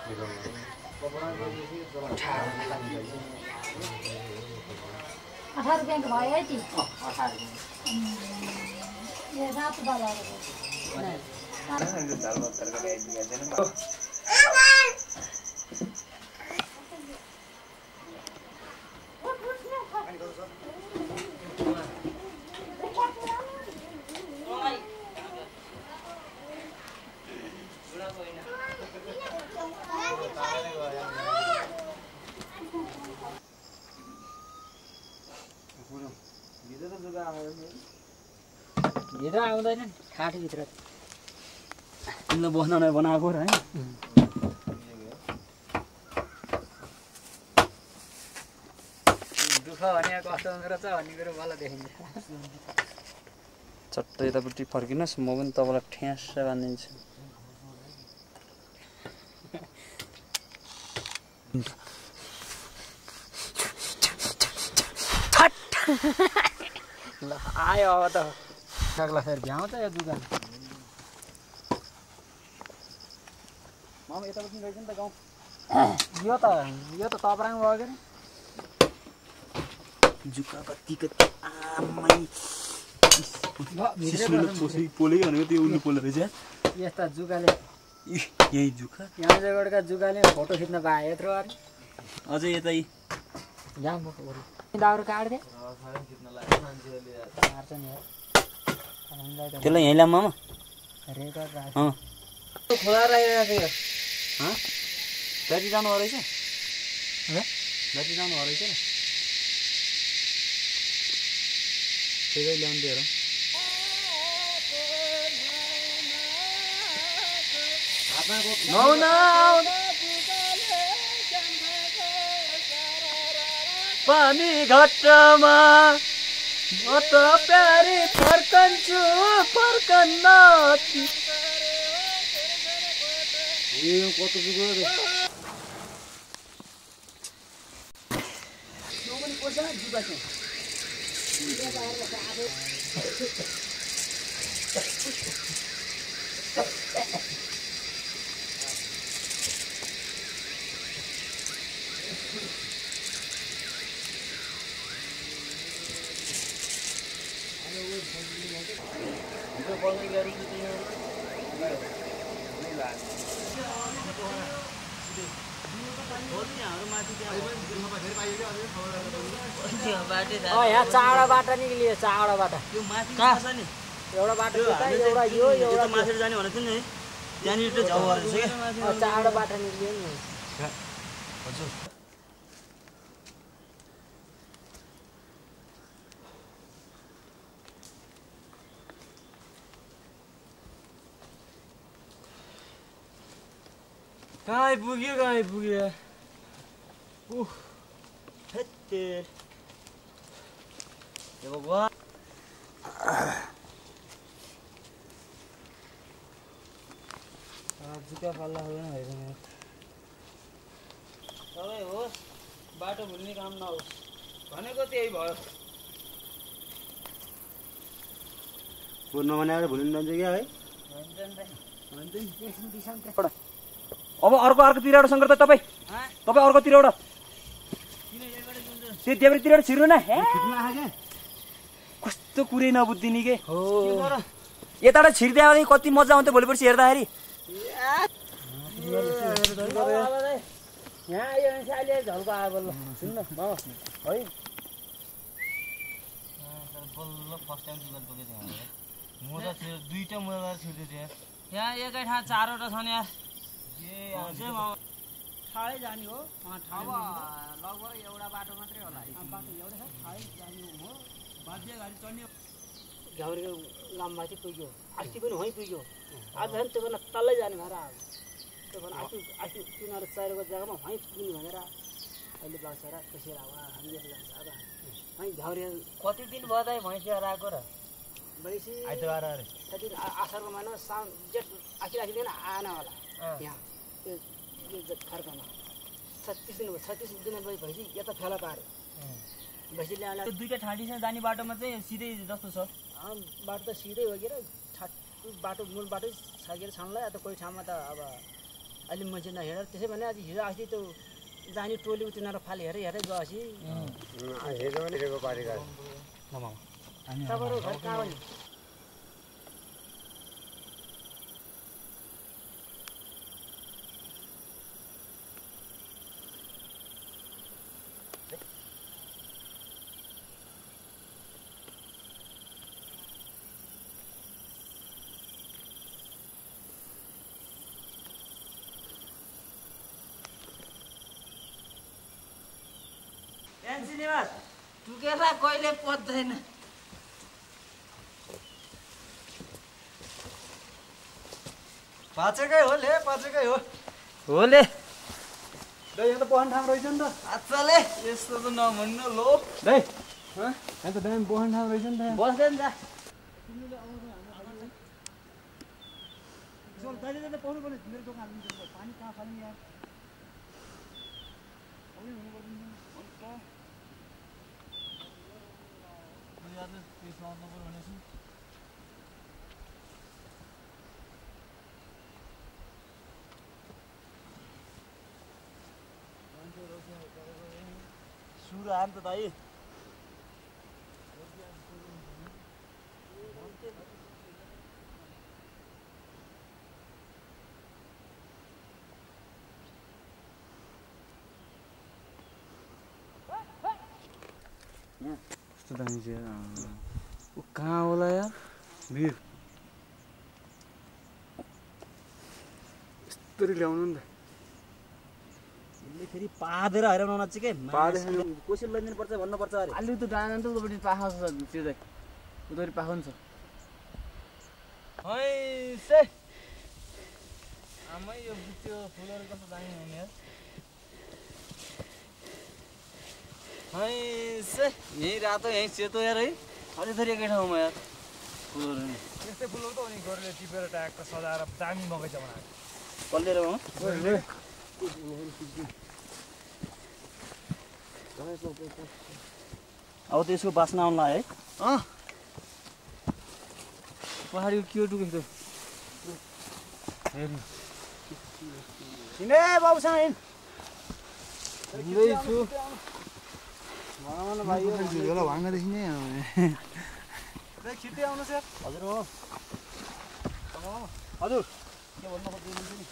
₹18 का भयो है ती 18 ये रात वाला भित्र आउँदैन नि खाटभित्र तिमीले बस्न नै बनाएको र दुःख भने कस्तो हुँदो रहेछ भन्ने कुरो मलाई देखिन्छ चट्ट यतापट्टि फर्किनुहोस् म पनि तपाईँलाई ठ्यास बाँधिदिन्छु ल आयो अब त कागला फेरि भ्याउँछ यो दुकान मामा यतापट्टि रहेछ नि त गाउँ यो त तपराङ भयो के जुका कति कति आमै पोलेको भनेको त्यो उल्लु पोले रहेछ यस्ता जुकाले यही जुका यहाँ जगडका जुकाले फोटो खिच्न पाए यत्रो अरे अझै यतै दाउरो काट्दे त्यसलाई यहीँ ल्याऊँ मामा खोला राखिरहेको थियो दाजु जानु रहेछ दाजु जानु रहेछ त्यही ल्याउनु दिएर पानी घाटमा म त प्यारी फर्कन्छु फर्कन्न कतो जुगो यहाँ चाँडा बाटा निक्लियो चाँडा बाटा एउटा बाटो एउटा यो एउटा माथि जाने भनेको थियो नि त्यहाँनिर त जाऊ रहेछ क्या चाँडा बाटा निक्लियो नि हजुर कहाँ आइपुग्यो भगवान जुका पाल्ला हुँदैन भइरहेको सबै होस् बाटो भुल्ने काम नहोस् भनेको त्यही भयो नभने भुलिनु जान्छ क्या है हुन्छ अब अर्कोतिरबाट शङ्कर त तपाईँ अर्कोतिरबाट त्यो देब्रेतिरबाट छिर्नु न कस्तो कुरै नबुझ्दिने के यताबाट छिर्दै भने कति मजा आउँथ्यो भोलि पर्सि हेर्दाखेरि यहाँ आयो भने चाहिँ अहिले झल्को आयो बल्ल सुन्नु है बल्ल फर्स्ट टाइम जुगाल बोकेको थिएँ म त दुईटा मोबाइल छिर्दै थिएँ यहाँ एकै ठाउँ चारवटा छ नि यार ठाडै जाने हो लगभग एउटा बाटो मात्रै होला बाटो एउटै छ ठाडै जाने हो बाध्य गाडी चढ्ने घाउरीको लाममाथि पुग्यो अस्ति पनि वहीँ पुग्यो आज झन् त्यो बेला तल्लै जाने भएर त्यो बेला अस्ति तिनीहरू चाहिएको जग्गामा वहीँ पुग्ने भनेर अहिले बसेर त्यसरी अब हामी यसो जान्छ अब वहीँ घाउरी कति दिन भयो त भैँसी आएको र भैँसी आइतबार अरे कति असारको महिना साउन जेठ आखिर दिन आएन होला यहाँ त्यो खर्कमा 36 दिन भएपछि यता फेला पार्यो भैँसीले आएर दुईटा ठाडीसँग जाने बाटोमा चाहिँ सिधै जस्तो छ बाटो त सिधै हो के बाटो मूल बाटो छ के छानलाई त कोही ठाउँमा त अब अहिले मान्छे नहेर त्यसै भने आज हिजो अस्ति त्यो जाने टोली तिनीहरू फाली हेरेर गएपछि हेर्नु पनि हेरेको पारेका तपाईँहरू घर कहाँ हो नि टुकेर कहिले पत्दैन पाचेकै हो ले पाचेकै हो होले दाइ यहाँ त बहन ठाउँ रहेछ नि त आजले यस्तो त नभन्नु लो दाइ यहाँ त दामी बहन ठाउँ रहेछ नि त बस्दैन जा दाइले पाउनु पर्ने मेरो दोकान पानी कहाँ फाल्ने यार सुर आयो नि त दाइ कस्तो दामी चाहिँ ऊ कहाँ होला यार भिर यस्तरी ल्याउनु नि त फेरि पादेर हराउन नचिक है कसरी लैदिनु पर्छ भन्नुपर्छ अरे अलि त डाँडा त उतापट्टि पाखा छ त्यो उतापट्टि पाखा नि छ हैसे आमै यो बुट्यो फुलहरु कस्तो दामी हुने यार हैसे यही रातो यही सेतो यार है अलि थरी एकै ठाउँमा यार फुलहरु नि यस्तै फुलहरु त अनि गोरुले टिपेर ट्याक्क सजाएर दामी बगैँचा बनाएको कल्लेर हो अब त्यसको बास्ना आउन लाग्यो है पहाडीको के टुकेको हेर्नु हिँडे बाबुसँग हिँड हिँड्दैछु भन भाइ यो भाङ्गादेखि नै छिट्टै आउनुहोस् यार हजुर हो हजुर के भन्नु खोज्दै नि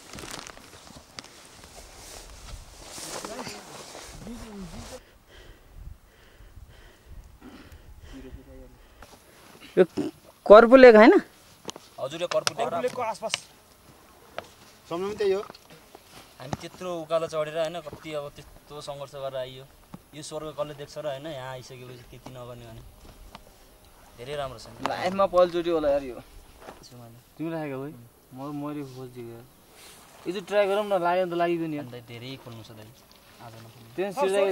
यो कर्पु लेक हैन हजुर यो कर्पुलेको आसपास सम्झनु त्यही हो हामी त्यत्रो उकालो चढेर हैन कति अब त्यस्तो सङ्घर्ष गरेर आइयो यो स्वर्ग कसले देख्छ र हैन यहाँ आइसकेपछि त्यति नगर्ने भने धेरै राम्रो छ लाइफमा पहिलोचोटि होला यार यो तिमीलाई आएको भाइ मैले खोजिदिएको यार यो चाहिँ ट्राई गरौँ न लाग्यो त लागिदियो नि अन्त धेरै खोल्नु छ दाइ आज नखोल्नु त्यहाँ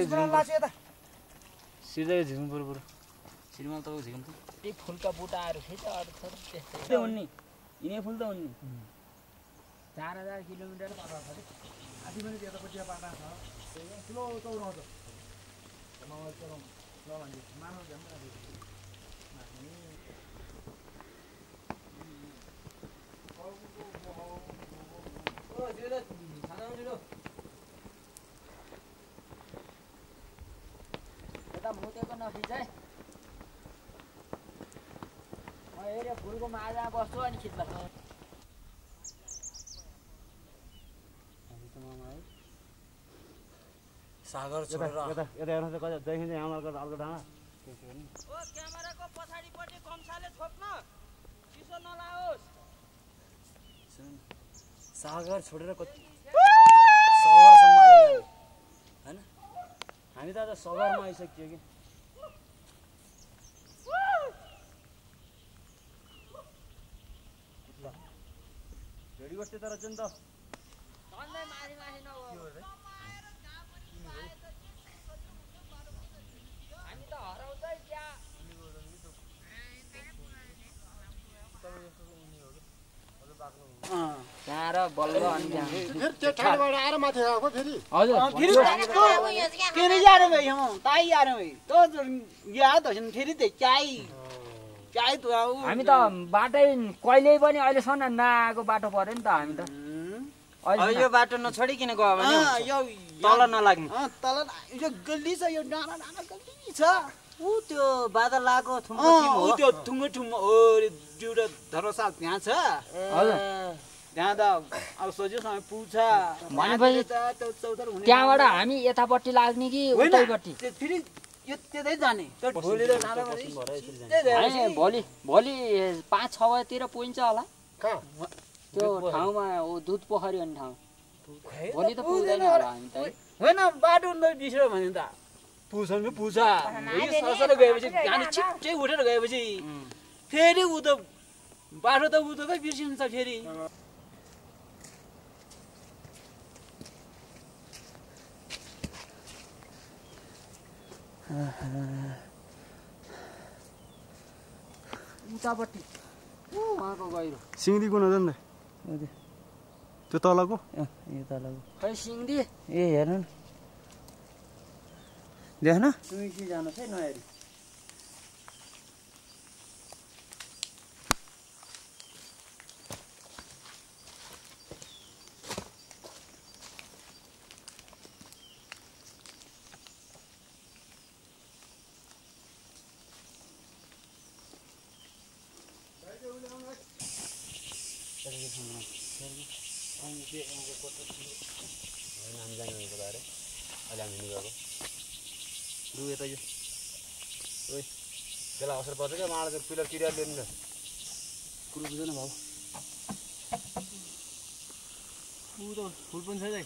सिर्जाको झिक्नु पऱ्यो बरु श्रीमान तपाईँको झिकम त त्यही फुलका बुटाहरू फेरि अरू थोरै त्यस्तै हुन् नि यिनै फुल त हुन् नि 4000 किलोमिटर आधी पनि त्यतापट्टि बाटा छ ठुलो चौराउँछ यता मुतेको नखिचाइ म हेरे फुलको माझा बस्छु अनि खिच्ला सागर छोडेर यता हेर्नुहोस् कता देखिन्छ यहाँ अर्को डाँडा ओ क्यामेराको पछाडिपट्टि कम्साले छोप्न चिसो नलाओस् सागर छोडेर कति सहरसम्म आयो हैन हामी त आज सहरमा आइसक्यो कि भेडी बस्दै त रहेछ नि त झन्डै माथि माथि नगयो हामी त हराउँदै त्यहाँ त्यहाँ र बल्ल अनि त्यहाँ त्यो ठाउँबाट आएर माथि आएको फेरि हजुर फिर जा रहे भाई हम ताई जा रहे भाई तो या तो फिर ते चाय चाय तो हामी त बाटै कहिल्यै पनि अहिलेसम्म नआएको बाटो पर्यो नि त हामी त अब यो बाटो नछोडिकन गयो भने यो तल नलाग्ने तल यो गल्ली छ यो डाँडा डाँडा गल्ली छ ऊ त्यो बादल लागो थुम्को थिम हो त्यो थुङ्गो ठुम्गो ओ एउटा धर्मशाला त्यहाँ छ हजुर त्यहाँ त अब सोझैसँग पुग्छ भनेपछि त्यहाँबाट हामी यतापट्टि लाग्ने कि उतैपट्टि फेरि यो त्यतै जाने त्यो ढोलेर जाँदा भोलि भोलि 5-6 बजेतिर पुगिन्छ होला त्यो ठाउँमा दुध पोखरी भन्ने ठाउँ भोलि त पुग्दैन होला हामी त होइन बाटो बिस्यो भने त पुग्छ नि पुग्छ सरसर गएपछि गाडी छिट्टै उठेर गएपछि फेरि ऊ त बाटो त उतकै बिर्सिन्छ फेरि उतापट्टि उहाँको गहिरो सिङ्दी कुन हो नि त्यो तलको यो तलको खै सिङ्दी ए हेर्नु न देख्न तुइसी जानुहोस् है नहेरी त्यसलाई असर पर्छ क्या मलाई पिलर किरा लिनु न कुरो बुझेन भाउ ऊ त फुल पनि छ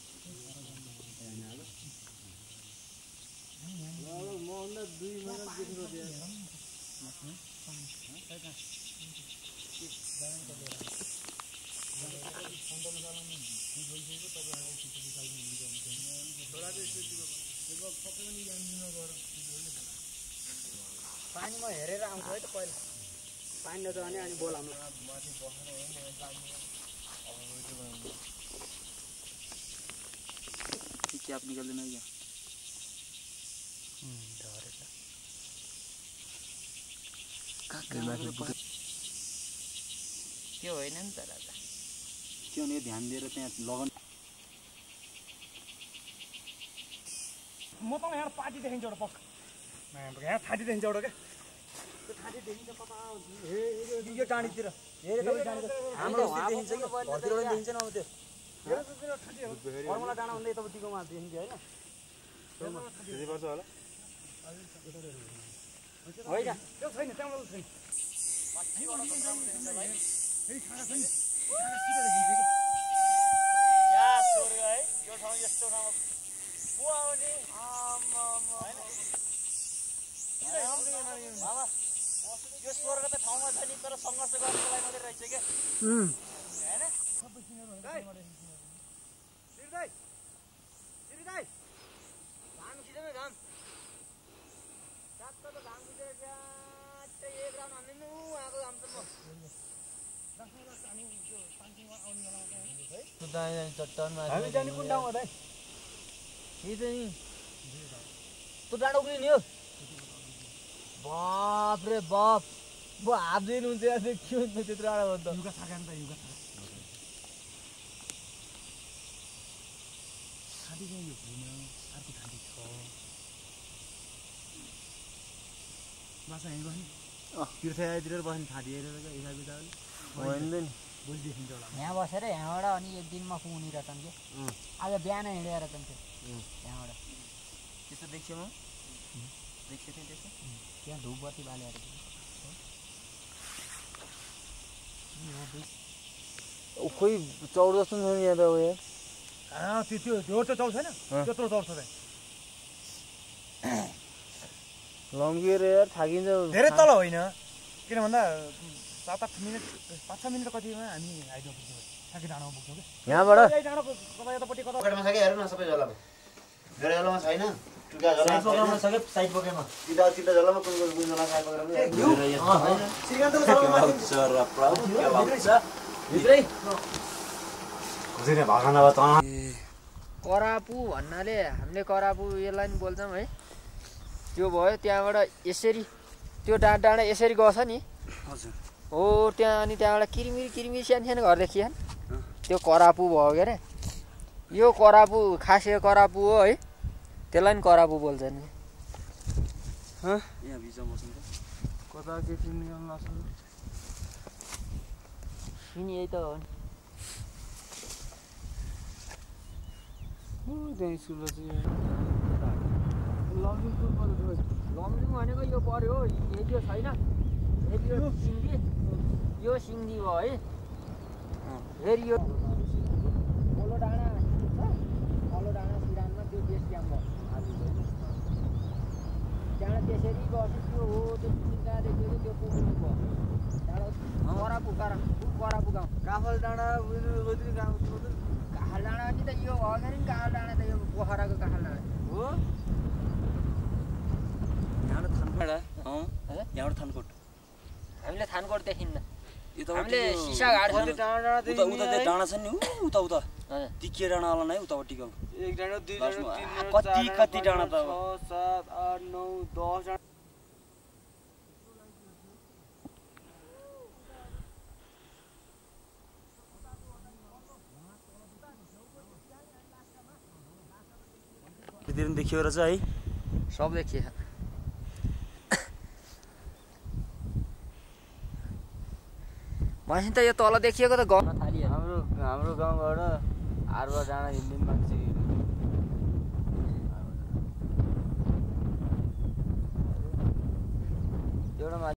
पानीमा हेरेर आउँछ है त पहिला पानी नजाने अनि बोलाउनु च्याप निकाल्दैन क्या त्यो होइन नि त राजा त्यो नि ध्यान दिएर त्यहाँ लगाउनु म त यहाँ पार्टी देखिन्छ एउटा पक्का यहाँ थाटी देखिन्छ एउटा क्या त्यो थाटी देखिन्छ कता यो टाढीतिर हाम्रो देखिन्छ कि घरतिर पनि देखिन्छ न अब त्यो फर्मुला डाँडा भन्दै यतापट्टिकोमा देखिन्छ होइन पर्छ होला होइन त्यो छैन त्यहाँबाट छैन यो ठाउँ यस्तो ठाउँमा को आउने यो स्वर्ग त ठाउँमा छ नि तर सङ्घर्ष गर्नको लागि मात्रै रहेछ क्या हामी जाने कुन ठाउँमा त त्यो डाँडा उक्लिने हो बाप रे बाप म हात दिनुहुन्छ यार के हुन्छ त्यत्रो डाँडा भन्दा युगा थाका नि त युगा थाटी चाहिँ यो होइन अर्को थाटी छ बासा यहीँ बस्ने तीर्थयात्रीतिर बस्ने थाटी हेरेर क्या यता बिताले होइन नि भोलि देखिन्छ होला यहाँ बसेर यहाँबाट अनि एक दिनमा पुग्ने रहेछन् कि आज बिहान हिँडेर रहेछन् त्यो यहाँबाट त्यस्तो देख्छु म देख्छु थिएँ त्यस्तो त्यहाँ धुप बत्ती बालेर खोइ चौर जस्तो छ नि यहाँ त अब यहाँ त्यो त चौर छैन त्यत्रो चौर छ लम्किएर यार थाकिन्छ धेरै तल होइन किन भन्दा 7-8 मिनट 5-6 मिनट कतिमा हामी आइपुग्छौँ ठ्याक्कै डाँडामा पुग्छौँ क्या यहाँबाट डाँडाको कता यतापट्टि कता पकेटमा छ कि हेर्नु न सबै जलामा धेरै जलामा छैन टुका जलामा छ कि साइड पकेटमा सिधा सिधा जलामा कुन कुन जला खाए पकेटमा श्रीकान्तको जलामा भित्रै कसैले भागा नभए त करापु भन्नाले हामीले करापु यसलाई नि बोल्छौँ है त्यो भयो त्यहाँबाट यसरी त्यो डाँडा यसरी गछ नि हजुर हो त्यहाँ अनि त्यहाँबाट किरिमिरी सानो सानो घर देखिएन त्यो करापु भयो के अरे यो करापु खास यो करापु हो है त्यसलाई नि करापु भन्छ नि यहाँ बिचमा बस्नु त कता के किन्ने नसक्नु नि यही त हो नि त्यही सुलो चाहिँ लमजुङ भनेको यो पर्यो हो यो छैन यो सिङ्गी यो सिङ्गी भयो है फेरि यो पोलो डाँडा छ पोलो डाँडा सिरानमा त्यो बेस क्याम्प भयो त्यहाँबाट त्यसरी गएपछि त्यो हो त्यो सिङ्गादेखि त्यो पुग्नु भयो त्यहाँबाट करापु गाउँ काफल डाँडा गाउँ काखल डाँडा नि त यो भयो नि काखल डाँडा त यो पोखराको काखल डाँडा हो यहाँबाट थानकोट हामीले थानकोट देखिन्न यता हामीले सिसाघाट उता डाँडा छ नि उता उता ती के डाँडावाला नै उतापट्टि गाउँ एक डाँडा दुई डाँडा तीन डाँडा कति डाँडा त 6 7 8 9 10 डाँडा त्यतिर देखियो रहेछ है सब देखिए भनेपछि त यो तल देखिएको त गाउँ थालियो हाम्रो गाउँबाट आरुवा डाँडा हिँड्ने मान्छे एउटा